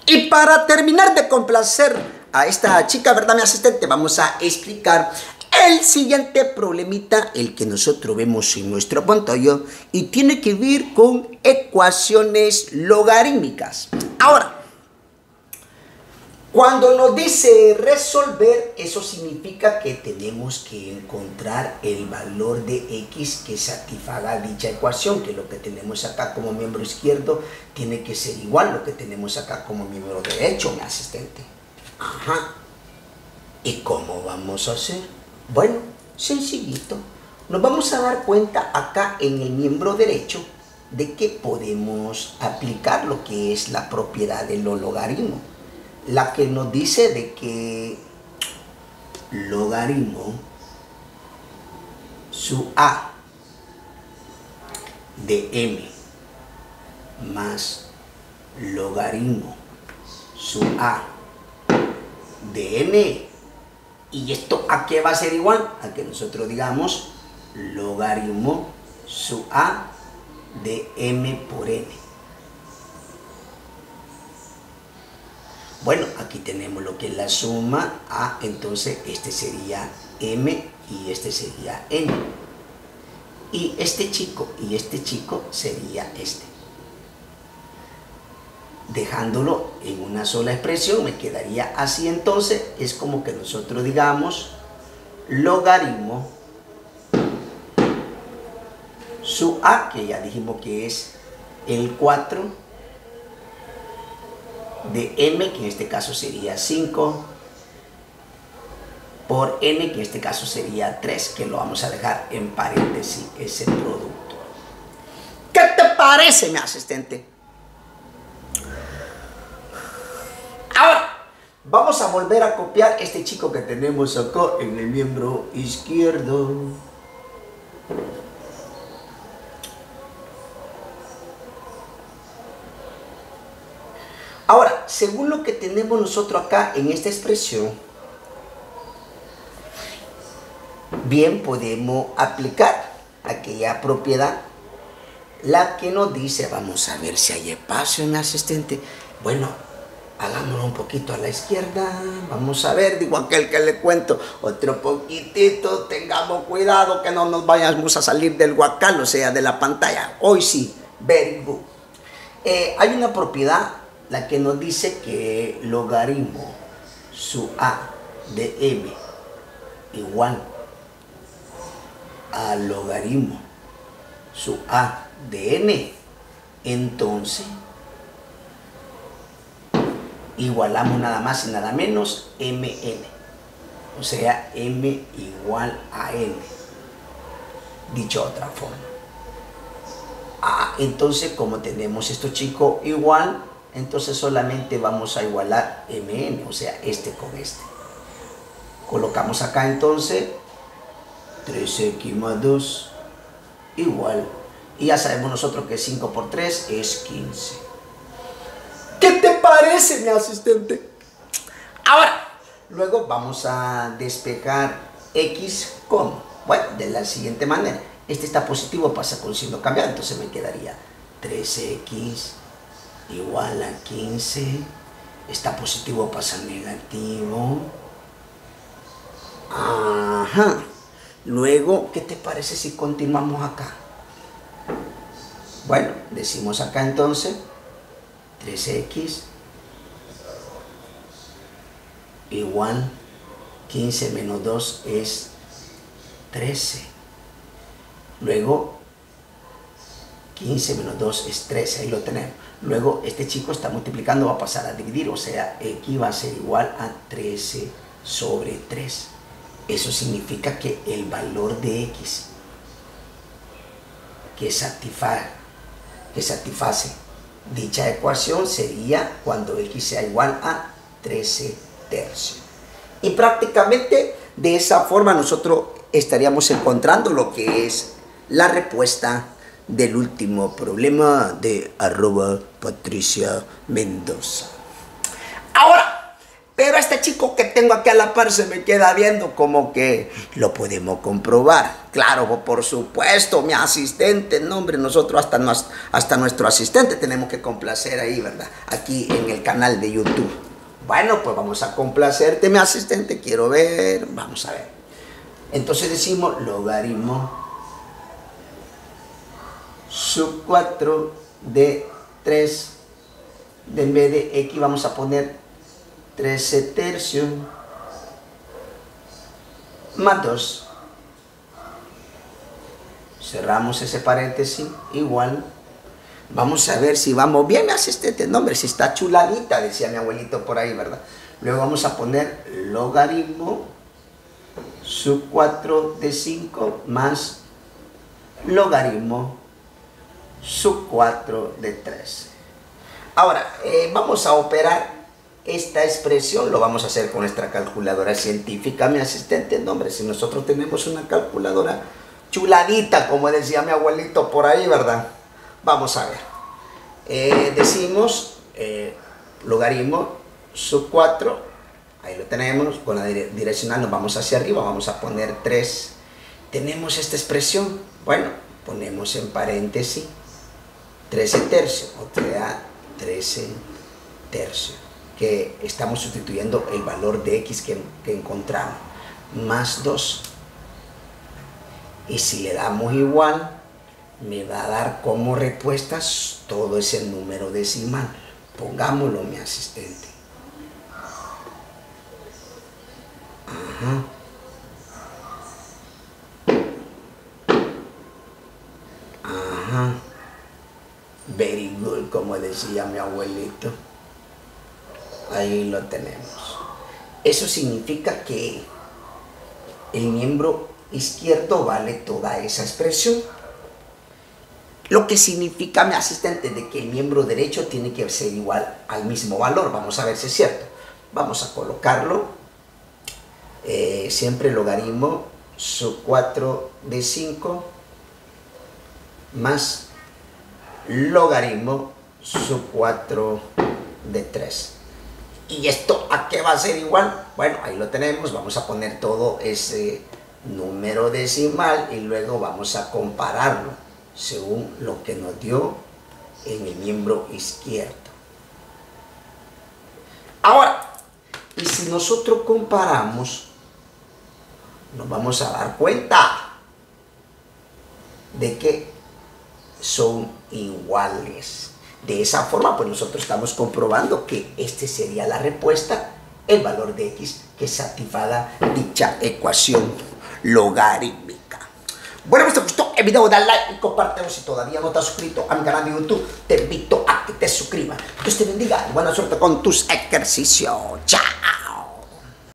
Y para terminar de complacer a esta chica, ¿verdad, mi asistente? Vamos a explicar el siguiente problemita, el que nosotros vemos en nuestra pantalla, y tiene que ver con ecuaciones logarítmicas. Ahora, cuando nos dice resolver, eso significa que tenemos que encontrar el valor de x que satisfaga dicha ecuación, que lo que tenemos acá como miembro izquierdo tiene que ser igual a lo que tenemos acá como miembro derecho, mi asistente. Ajá. ¿Y cómo vamos a hacer? Bueno, sencillito. Nos vamos a dar cuenta acá en el miembro derecho de que podemos aplicar lo que es la propiedad de los logaritmos. La que nos dice de que logaritmo sub a de m más logaritmo sub a de n, y esto a qué va a ser igual, a que nosotros digamos logaritmo sub a de m por n. Bueno, aquí tenemos lo que es la suma a, entonces este sería m y este sería n. Y este chico sería este. Dejándolo en una sola expresión me quedaría así, entonces es como que nosotros digamos logaritmo sub a, que ya dijimos que es el 4 de m, que en este caso sería 5, por n, que en este caso sería 3, que lo vamos a dejar en paréntesis, ese producto. ¿Qué te parece, mi asistente? Ahora, vamos a volver a copiar este chico que tenemos acá en el miembro izquierdo. Ahora, según lo que tenemos nosotros acá en esta expresión, bien podemos aplicar aquella propiedad, la que nos dice, vamos a ver si hay espacio en asistente. Bueno, hagámoslo un poquito a la izquierda, vamos a ver, digo aquel que le cuento, otro poquitito, tengamos cuidado que no nos vayamos a salir del huacal, o sea, de la pantalla. Hoy sí, very good. Hay una propiedad, la que nos dice que logaritmo sub a de m igual a logaritmo sub a de n. Entonces, igualamos nada más y nada menos mn. O sea, m igual a n. Dicho de otra forma. Entonces, como tenemos esto chico igual, entonces solamente vamos a igualar mn, o sea, este con este. Colocamos acá entonces 3x más 2 igual. Y ya sabemos nosotros que 5 por 3 es 15. ¿Qué te parece, mi asistente? Ahora, luego vamos a despejar x con, bueno, de la siguiente manera. Este está positivo, pasa con signo cambiado, entonces me quedaría 3x igual a 15, está positivo, pasa negativo. Ajá. Luego, ¿qué te parece si continuamos acá? Bueno, decimos acá entonces 3x igual 15 menos 2 es 13. Luego 15 menos 2 es 13, ahí lo tenemos. Luego este chico está multiplicando, va a pasar a dividir, o sea, x va a ser igual a 13 sobre 3. Eso significa que el valor de x que satisface dicha ecuación sería cuando x sea igual a 13 tercios. Y prácticamente de esa forma nosotros estaríamos encontrando lo que es la respuesta del último problema de @Patricia Mendoza. Ahora, pero este este chico que tengo aquí a la par se me queda viendo como que lo podemos comprobar. Claro, por supuesto, mi asistente, no hombre, nosotros hasta nuestro asistente tenemos que complacer ahí, ¿verdad? Aquí en el canal de YouTube. Bueno, pues vamos a complacerte, mi asistente, quiero ver, vamos a ver. Entonces decimos logaritmo sub 4 de 3, en vez de x vamos a poner 13 tercios más 2. Cerramos ese paréntesis, igual. Vamos a ver si vamos bien, mi asistente. No, hombre, si está chuladita, decía mi abuelito por ahí, ¿verdad? Luego vamos a poner logaritmo sub 4 de 5 más logaritmo sub 4 de 3. Ahora, vamos a operar esta expresión, lo vamos a hacer con nuestra calculadora científica, mi asistente. No, hombre, si nosotros tenemos una calculadora chuladita, como decía mi abuelito por ahí, ¿verdad? Vamos a ver. Decimos logaritmo sub 4, ahí lo tenemos, con la direccional nos vamos hacia arriba, vamos a poner 3. Tenemos esta expresión, bueno, ponemos en paréntesis 13 tercios, o sea, 13 tercios, que estamos sustituyendo el valor de x que encontramos, más 2. Y si le damos igual, me va a dar como respuestas todo ese número decimal. Pongámoslo, mi asistente. Ajá. Ajá. Very good, como decía mi abuelito. Ahí lo tenemos. Eso significa que el miembro izquierdo vale toda esa expresión. Lo que significa, mi asistente, de que el miembro derecho tiene que ser igual al mismo valor. Vamos a ver si es cierto. Vamos a colocarlo. Siempre logaritmo sub 4 de 5 más logaritmo sub 4 de 3. ¿Y esto a qué va a ser igual? Bueno, ahí lo tenemos. Vamos a poner todo ese número decimal y luego vamos a compararlo según lo que nos dio en el miembro izquierdo. Ahora, y si nosotros comparamos, nos vamos a dar cuenta de que son iguales. De esa forma, pues nosotros estamos comprobando que este sería la respuesta, el valor de x que satisfaga dicha ecuación logarítmica. Bueno, si te gustó el video, dale like y compártelo. Si todavía no te has suscrito a mi canal de YouTube, te invito a que te suscribas. Dios te bendiga y buena suerte con tus ejercicios. ¡Chao!